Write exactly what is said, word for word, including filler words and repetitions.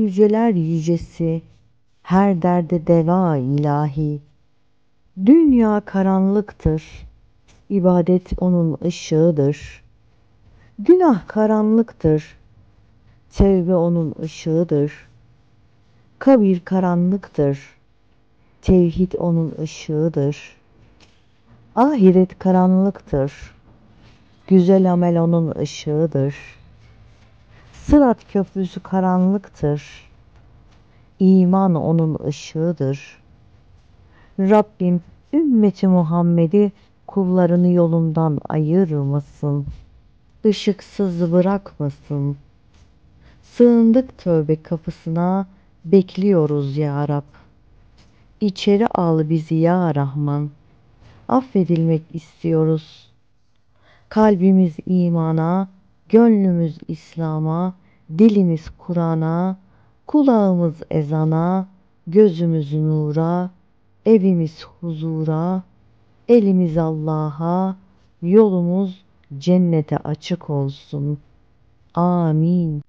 yüceler yücesi, her derde deva ilahi. Dünya karanlıktır, ibadet onun ışığıdır. Günah karanlıktır, tevbe onun ışığıdır. Kabir karanlıktır, tevhid onun ışığıdır. Ahiret karanlıktır, güzel amel onun ışığıdır. Sırat köprüsü karanlıktır, iman onun ışığıdır. Rabbim ümmeti Muhammed'i kullarını yolundan ayırmasın, ışıksız bırakmasın. Sığındık tövbe kapısına, bekliyoruz ya Rab. İçeri al bizi ya Rahman, affedilmek istiyoruz. Kalbimiz imana, gönlümüz İslam'a, dilimiz Kur'an'a, kulağımız ezana, gözümüz nura, evimiz huzura, elimiz Allah'a, yolumuz cennete açık olsun. Amin.